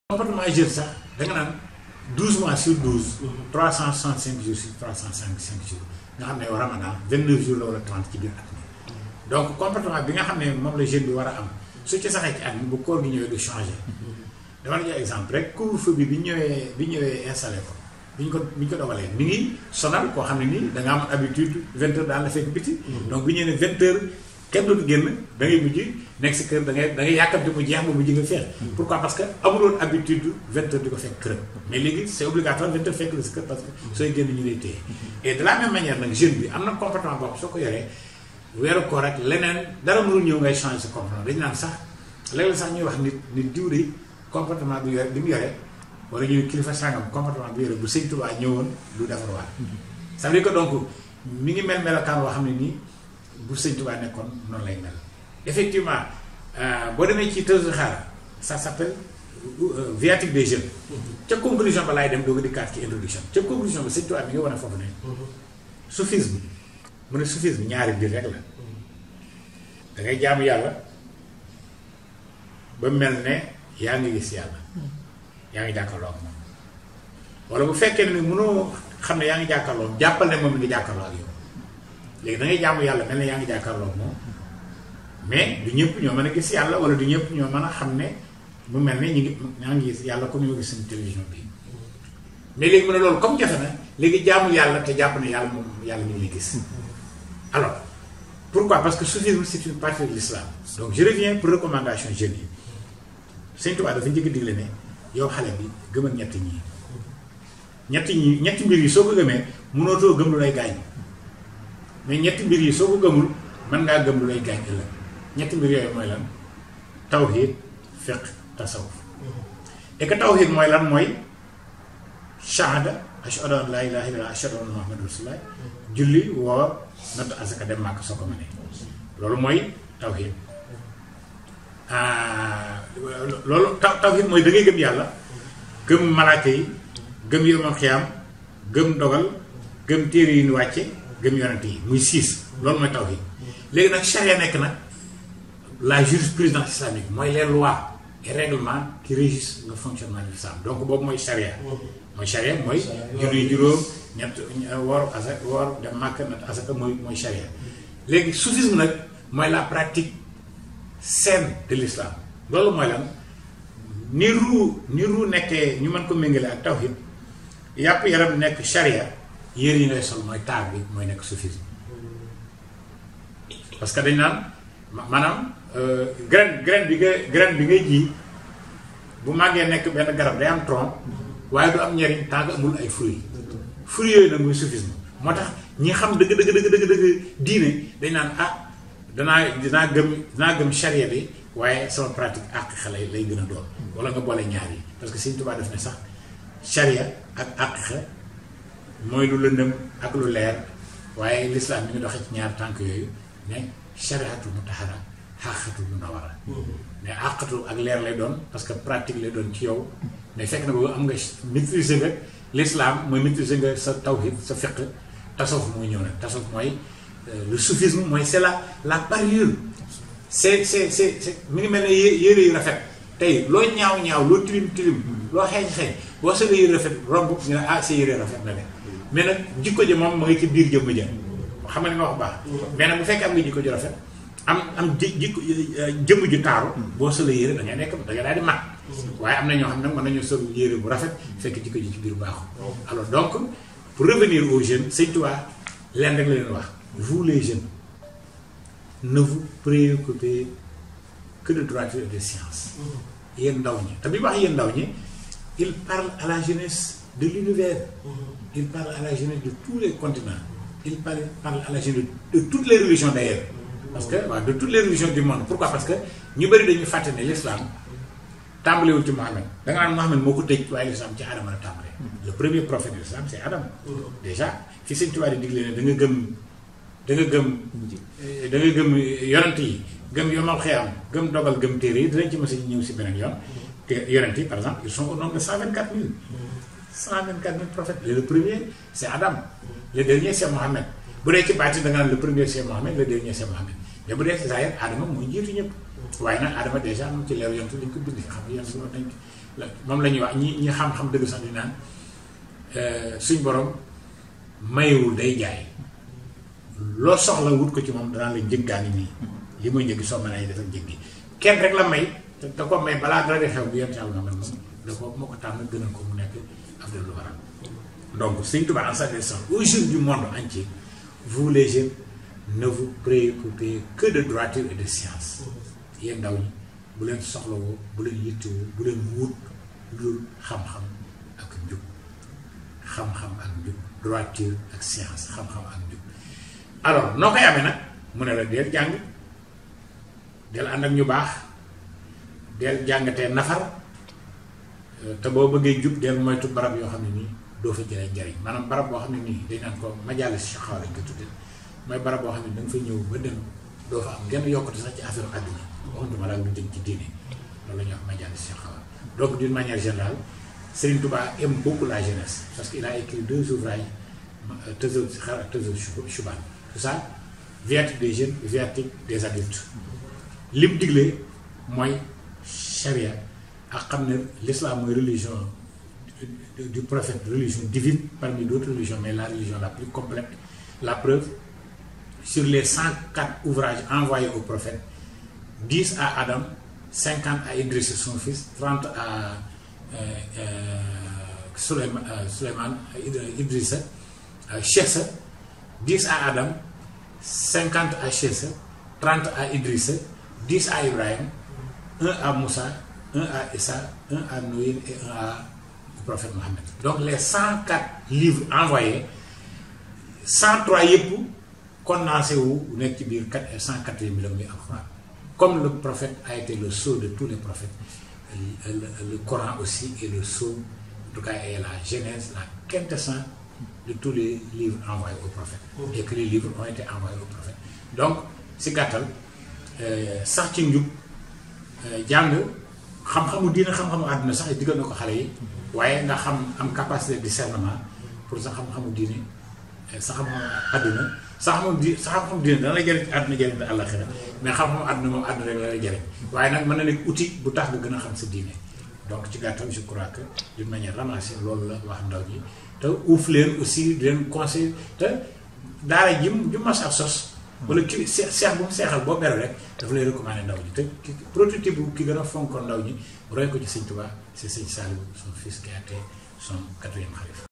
comportement jeune sax da nga naan 12 mois sur 12. 365 jours sur 365 jours nga xam ne Ramadan 29 jours la wala 30 ci biir at mi donc comportement bi nga xam ne moom la jeune bi war a am su ci saxee ci at mi bu koor gi ñëwee du changé. dama la jox exemple rek couvre-feu bi bi ñëwee installé ko bi ñu ko dogalee mi ngi sonal koo xam ne nii da nga am habitude 20 heures daal la fekk biti. donc bi ñu nee 20 heures kenn dootu génn da ngay mujj nekk si kër da ngay yàkkamti mu jeex ba mujj nga feex. pourquoi parce que amuloon habitude 20 heures di ko fekk këram. mais léegi c' est obligatoire 20 heures fekk la si kër parce que sooy génn ñu lay téye. et de la même manière nag jeune bi am na comportement boobu soo ko yoree weeru ko rek leneen dara mënul ñëw ngay changer sa comportement dañu naan sax léeg-léeg sax ñuy wax nit diw de comportement bi yore bi mu yore wala ñu ne kilifa sàngam comportement bi yore bu Sëñ Tuubaa ñëwoon du defarwaat. ça veut dire que donc mi ngi mel melokaan boo xam ne nii bu Sëñ Tuubaa nekkoon noonu lay mel. effectivement boo demee ci tësu xaar ça s'appelle viatique des jeunes. ca conclusion ba laay dem doo ko dikkaat ci introduction ca conclusion ba Sëñ Tuubaa mi ngi wane foofu ne. soufisme mu ne soufisme ñaari mbir rek la. da ngay jaamu yàlla ba mel ne yaa ngi gis yàlla. yaa ngi jàkkaarloo ak moom. wala bu fekkee ne mënoo xam ne yaa ngi jàkkaarloo jàppal ne moom mi ngi jàkkaarloo ak yow. léegi da ngay jaamu yàlla mel ne yaa ngi jàkkaarloo ak moom mais du ñëpp ñoo mën a gis yàlla wala du ñëpp ñoo mën a xam ne mu mel ne ñaa ngi gis yàlla comme ni ma gis seen télévision bi mais léegi mu ne loolu comme jafe na léegi jaamu yàlla te jàpp ne yàlla moom yàlla ñu ngi lay gis. alors pourquoi parce que soufisme c'est une partie de l'islam. donc je reviens pour recommandation jeunes yi Sëñ Tuubaa dafa njëkk digle ne yow xale bi gëmal ñetti mbir yi soo ko gëmee mënootoo gëm lu lay gaañ. mais ñetti mbir yi soo ko gëmul mën ngaa gëm lu lay gaañ ëllëg ñetti mbir yooyu mooy lan tawhid fiqh tasawuf et que tawhid mooy lan mooy shahada ashhadu an laa ilaaha illallaah ashhadu anna muhammadan rasulullah julli woor natt asaka dem màkk soo ko mënee loolu mooy tawhid loolu tawhid mooy da ngay gëm yàlla gëm malaaka yi gëm yawmal xiyaam gëm dogal gëm téere yi ñu wàcce gëm yonent yi muy 6 loolu mooy tawhid léegi nag charia nekk nag la jurisprudence islamique mooy les lois et règlements qui régissent le fonctionnement de l'islam donc boobu mooy charia mooy julli juróom ñett woor dem màkk natt asaka mooy charia léegi soufisme nag mooy la pratique saine de l'islam loolu mooy lan ni ruu nekkee ñu mën ko méngale ak tawhid yàpp yaram nekk charia yére yi ngay sol mooy taar bi mooy nekk soufisme parce que dañ naan maanaam graine bi ngay ji bu màggee nekk benn garab day am tronc waaye du am njariñ tant que amul ay fruits yooyu nag mooy soufisme moo tax ñi xam dëgg diine dañ naan dinaa gëm charia bi waaye sama pratique àq xale lay gën a doon wala nga boole ñaar yi parce que Sëñ Tuubaa def ne sax charia ak àq mooy lu lëndëm ak lu leer waaye l'islam mi ngi doxee ci ñaar tànk yooyu ne shariatu mutahara xaqatu munawara mais àqatu ak leer lay doon parce que pratique lay doon ci yow mais fekk na boobu am nga maîtriser nga l'islam mooy maîtriser nga sa tawhid sa fiqh tasawuf mooy ñëw nag tasawuf mooy le soufisme mooy c'est la parure c'est mi ngi mel ne yére yu rafet tey loo ñaaw loo tilim loo xeeñ boo solee yére rafet romb ñu ne sa yére rafet na de mais nag jikko ji moom ma ngi ci biir jëmm ja xam nga ni ma wax baax mais nag bu fekkee am nga jikko ju rafet am jikko jëmm ju taaru boo solee yére da ngay nekk da ngay daal di mat waaye am na ñoo xam ne mën nañu sol yére bu rafet fekk jikko ji ci biir baaxu alors donc pour revenir aux jeunes Sëñ Tuubaa leen rek la leen wax vous les jeunes ne vous préoccupez que de droiture et de science yéen ndaw ñi te bi wax yéen ndaw ñi il parle à la jeunesse de l'univers il parle à la jeunesse de tous les continents il parle à la jeunesse de toutes les religions d'ailleurs parce que waaw de toutes les religions du monde pourquoi parce que ñu bëri dañuy fàtte ne l'islam tàmbalewul ci Mohammed da nga naan Mohammed moo ko tëj waaye l'islam ci Adama la tàmbale le premier prophète de l'islam c'est Adam déjà fi Sëñ Tuubaa di digle ne da nga gëm yonent yi gëm yomal xiyaam gëm dogal gëm téere yi dinañ ci mës a ñëw si beneen yoon te yonent yi par exemple ils sont au nombre de 124 000 prophètes le premier c'est Adam le dernier c'est Mohammed bu dee ci baati da nga naan le premier c'est Mohammed le dernier c'est Mohammed mais bu dee ci zahir Adama mooy njiitu ñëpp waaye nag Adama déjà am ci leeru yonent dañ ko bind xam nga yonent loolu dañ moom la ñuy wax ñi xam-xam dëgg sax di naan suñ borom mayewul day jaay loo soxla wut ko ci moom danaa la njëggaani nii li muy njëggi soo mën a def ak njëggi kenn rek la may te da ko may balaa dara di xew bi yent yàlla na man moom da ko moo ko tànn gënal ko mu nekk affaire lu waral donc Sëñ Tuubaa en sa descente au jour du monde entier vous les jeunes ne vous préoccupez que de droiture et de science yéen ndaw ñi bu leen soxlawoo bu leen yittewoo bu leen wut lu xam-xam ak njub xam-xam ak njub droiture ak science xam-xam ak njub alors noo koy amee nag mu ne la deel jàng del ànd ak ñu baax del jàngatee nafar te boo bëggee jub del moytu barab yoo xam ne nii doo fa jëlee njariñ maanaam barab boo xam ne nii dañ naan ko majaalis shaqaawa lañ ko tuddee mooy barab boo xam ne da nga fa ñëw ba dem doo fa am genn yokkute sax ci affaire àdduna waxantuma laa lu jëm ci diine loolu la ñuy wax majaalis shaqaawa donc d'une manière générale Serigne Touba aime beaucoup la jeunesse parce qu'il a écrit 2 ouvrages Tazawwud Sixaar ak Tazawwud Shubaan tout ça viatique des jeunes viatique des adultes li mu digle mooy charia ak xam ne l'islam mooy religion du prophète, religion divine parmi d'autres religions, mais la religion la plus complète. La preuve, sur les 104 ouvrages envoyés au prophète, 10 à Adam, 50 à Idriss son fils, 30 à Suleiman, Idrissa, Chessa, 10 à Adam, 50 à Chessa, 30 à Idrissa, 10 à Ibrahim, 1 à Moussa, 1 à Issa, 1 à Noé et 1 à prophète Mohammed. Donc les 104 livres envoyés, 103 yépp condensés wu nekk ci biir 104e la muy Alxuraan. Comme le prophète a été le sceau de tous les prophètes, le Coran aussi est le sceau, en tout cas est la genèse, la quintessence de tous les livres envoyés au prophète. Et que les livres ont été envoyés au prophète. Donc si gàttal sax ci njub jàng xam-xamu diina xam-xamu àdduna sax diggal na ko xale yi waaye nga xam am capacité de discernement pour sa xam-xamu diine sa xam-xamu àdduna sa xam-xamu diine dana la jëriñ ci àdduna jëriñ la àllaxira mais xam-xamu àdduna moom àdduna rek la lay jëriñ waaye nag mën na nekk outil bu tax nga gën a xam sa diine. Donc ci gàttal je crois que d'une manière ramassée loolu la wax ndaw ñi te uuf leen aussi di leen conseil te daara ji ju mas ak sos wala ki seex bu mu seexal boo beru rek dafa lay recommander ndaw ñi te prototype bu ki gën a fonkoon ndaw ñi roy ko ci Sëñ Tuubaa c'est Sëñ Saliou son fils qui a été son 4e xalifa.